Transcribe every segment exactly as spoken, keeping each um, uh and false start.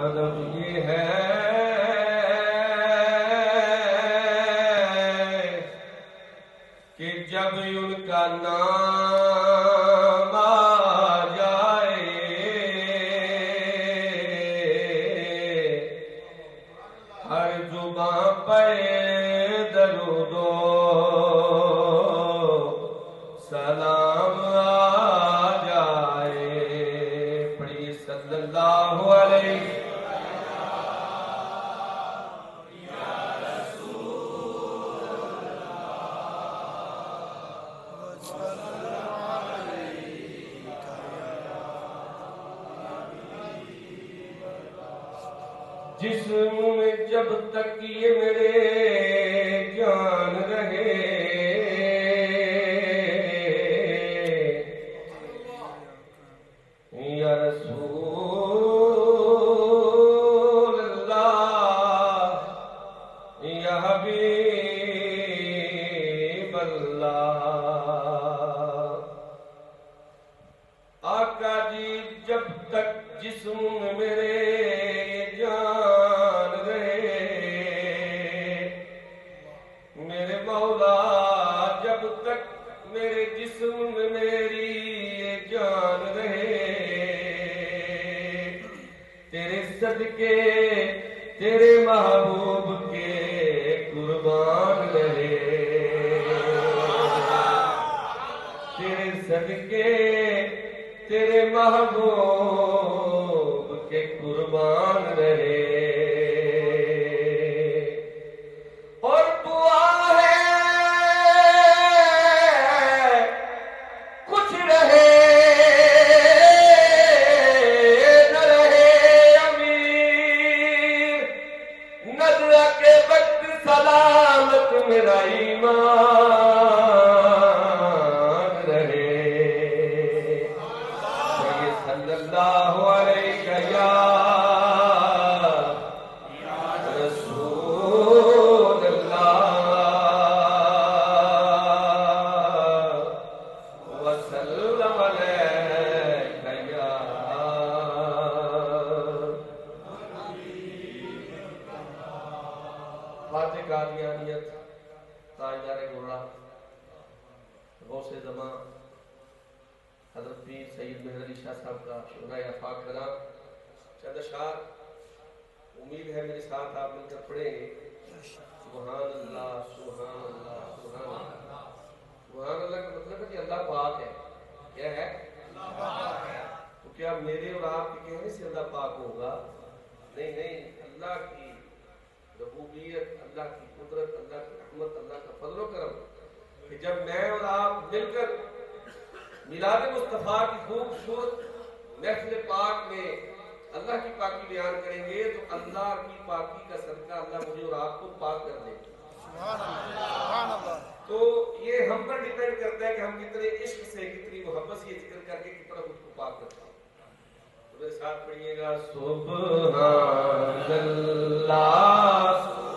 ادب یہ ہے کہ جب ان کا نام آ جائے ہر زباں پہ درود و سلام آ جائے. پڑھیے صلی اللہ علیہ جسم میں جب تک یہ میرے جان رہے یا رسول اللہ یا حبیب اللہ. آقا جی جب تک جسم میں میرے جان رہے میرے مولا جب تک میرے جسم میں میری جان رہے تیرے صدقے تیرے محبوب کے قربان رہے تیرے صدقے تیرے محبوب کے قربان رہے. اور دعا ہے کچھ رہے نہ رہے امیر نظر کے وقت سلامت میرا ایمان رہے. صلی اللہ علیہ یا رسول اللہ وسلم علیہ یا فاتح قادیانیت تاجدار گورا غوث زمان حضرت پیر سید مہر علی شاہ صاحب کا شہدائے آفاق کلام چند اشعار امید ہے میرے ساتھ آپ مل کر پڑھیں گے. سبحان اللہ سبحان اللہ سبحان اللہ. سبحان اللہ کا مطلب ہے کہ اللہ پاک ہے. کیا ہے؟ اللہ پاک ہے. تو کیا میرے اور آپ کے کہنے سے اللہ پاک ہوگا؟ نہیں نہیں. اللہ کی ربوبیت اللہ کی قدرت اللہ کی رحمت اللہ کا فضل و کرم کہ جب میں اور آپ مل کر میلاد مصطفیٰ کی خوبصورت محفل پاک میں اللہ کی پاکی بیان کریں گے تو اللہ کی پاکی کا صدقہ اللہ مجھے اور آپ کو پاک کر دے. تو یہ ہم پر ڈیپینڈ کرتا ہے کہ ہم کتنے عشق سے کتنی محبت سے یہ ذکر کر کے کتنا خود کو پاک کرتے ہیں. تو میرے ساتھ پڑھیے گا سبحان اللہ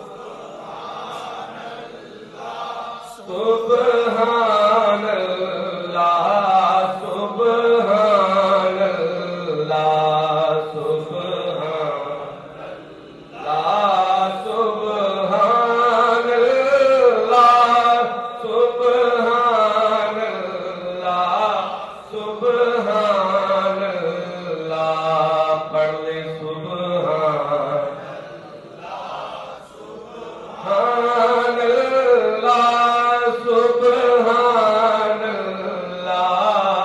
سبحان اللہ سبحان اللہ سبحان اللہ سبحان اللہ سبحان اللہ سبحان اللہ. پڑھ لے سبحان سبحان اللہ سبحان اللہ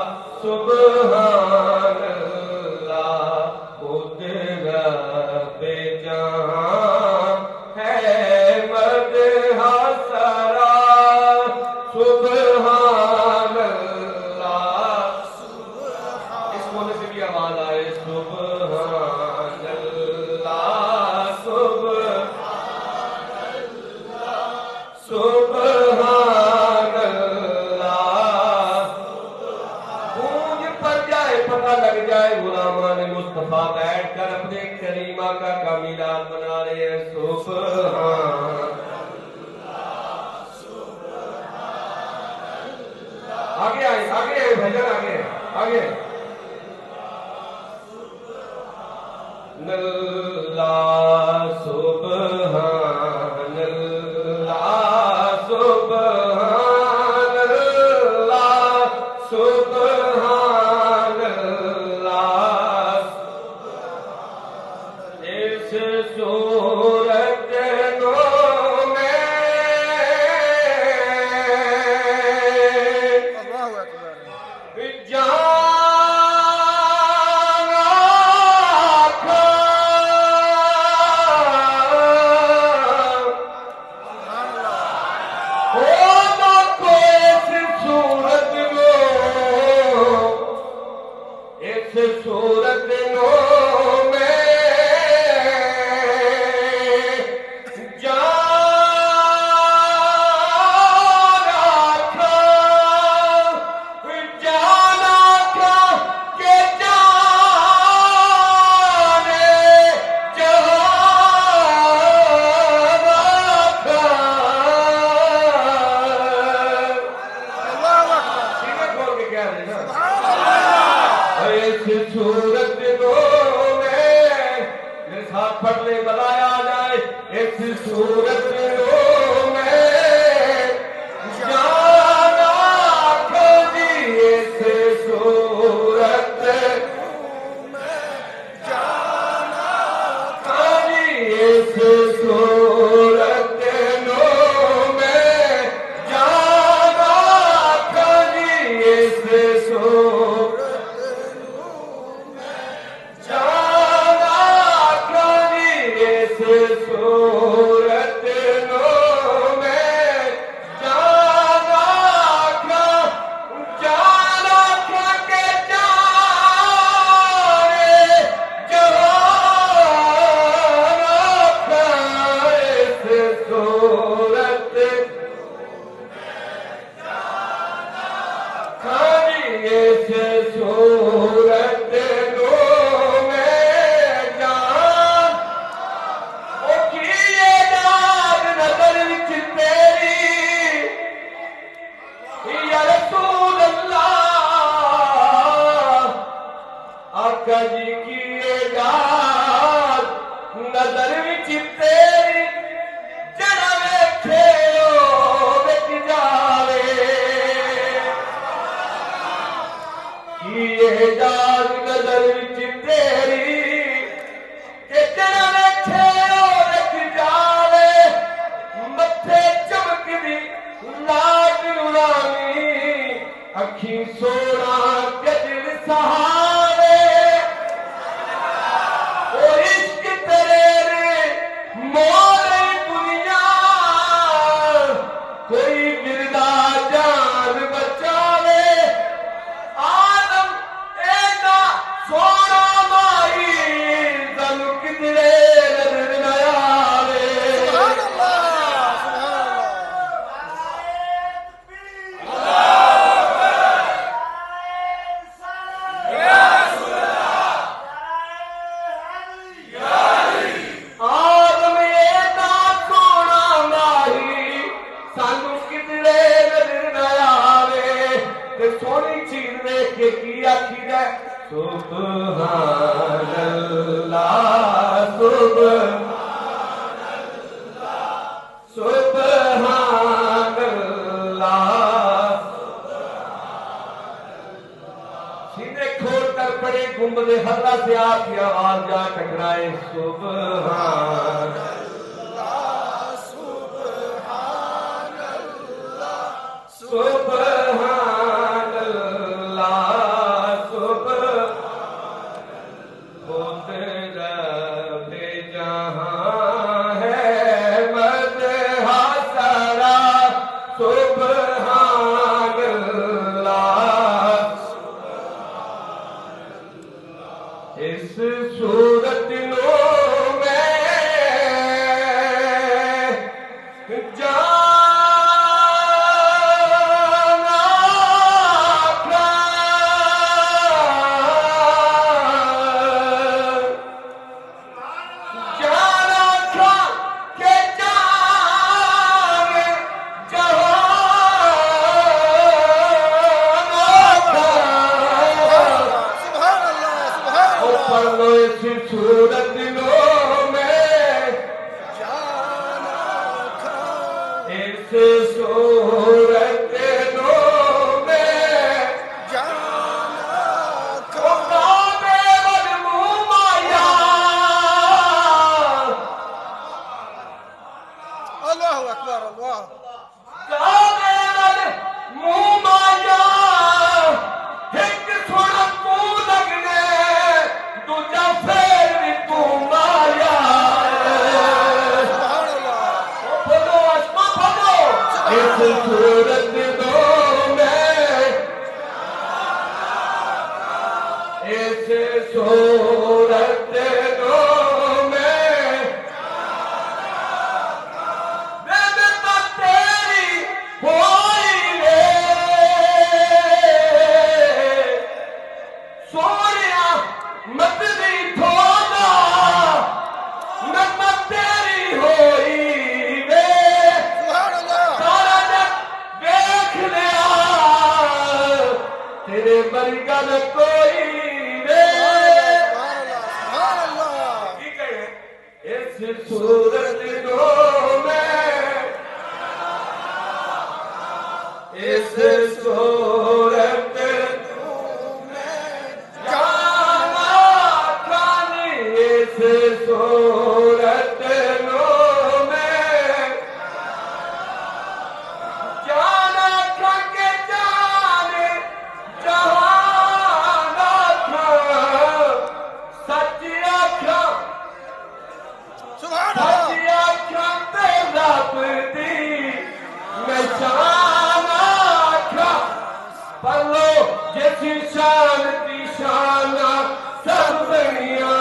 سبحان اللہ. خود رب جہاں ہے مدح سرا سبحان اللہ. اس بولنے سے بھی آواز آئے سبحان اللہ سبحان سبحان اللہ. گونج پڑ جائے پتہ لگ جائے غلامان مصطفیٰ بیٹھ کر اپنے کریم آقا کا میلاد بنا رہے ہیں. سبحان آگے آئے آگے آئے بھجن آگے آگے اللہ سبحان اللہ سبحان اللہ سبحان اللہ اس صورت نو میں جان صورت نو میں جان آکھا جان آکھا کہ جانے جہان آکھا سینے کھول کے کہہ رہے نا اس صورت نو میں میرے ساتھ پڑھ لے بلایا جائے اس صورت نو میں جان آکھا جی اس صورت میں جان آکھا جی اس صورت نو میں جان آکھا جی اس صورت صورت نو میں جان آکھا جان آکھا کہ جانے جہان آکھا اس صورت آکھا جی اس صورت نو آقا جی کی اجاد نظر وچ تیری جڑا ویکھے او وچ جاوے کی اجاد نظر وچ تیری کہ جڑا ویکھے او وچ جاوے متھے چمکدی لاج نورانی اکھیں سونا گجل سہارے کوئی گردا جان بچاوے آدم اینا سونا مائی زن کدرے نظر نہ آوے سبحان سونی چیز دیکھ کے کی آخی ہے سبحان اللہ سبحان اللہ سبحان اللہ سینے کھول کر پڑے گنبد حضرہ سے آپ کی آواز جا ٹکرائے سبحان اللہ سبحان اللہ سبحان اس صورت نو میں جان کوئی وے کی کہے اس صورت نو میں اس صورت نو میں جانا کھانی اس صورت نو میں جانا کھا کے جانے جہانا کھا سچی آکھا سچی آکھا تے رب دی میں شان آکھا پر لو جیسی شان دی شان سب دنیا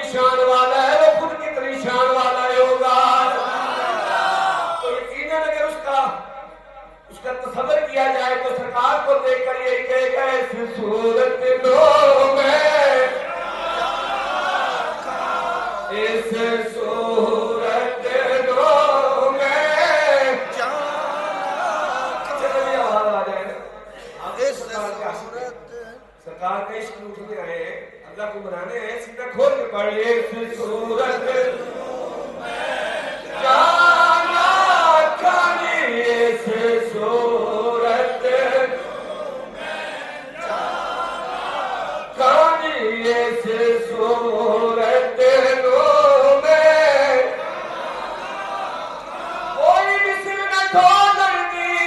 کتنی شان والا ہے، وہ خود کتنی شان والا ہے ہوگا۔ تو یقیناً اگر اس کا اس کا تصور کیا جائے تو سرکار کو دیکھ کر یہ کہے گا ایسی صورت دو میں، اس صورت دو میں چلے آواز آ جائے نا سرکار کا عشق لوٹنے آئے ہیں، اللہ کو منانے ہیں، سیدھا کھول کے پڑھ لئے اس صورت جانا کھانی اس صورت کھانی اس صورت نو میں کوئی مثل نہ کھولن دی،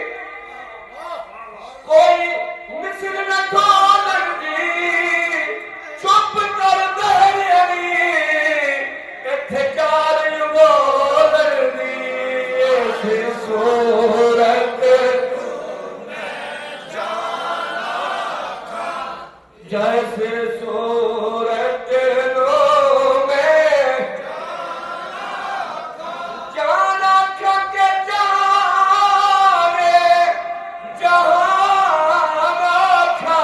کوئی مثل نہ کھولن دی، چپ کر دہر علی اتھے چار یوں بولن دی، ایسی صورت جیسے صورت نو میں جانا کھا کے جانے جہاں آکھا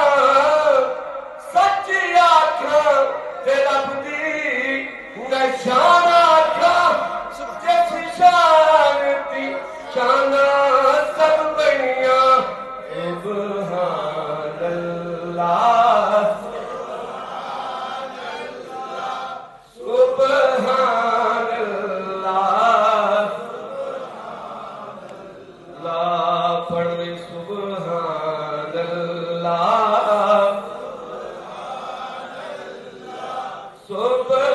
سچی آکھا تے رب دی نشان آکھا جیسی شان تھی شانہ سب بنیاں سبحان اللہ سبحان اللہ لا پڑھ سبحان اللہ سبحان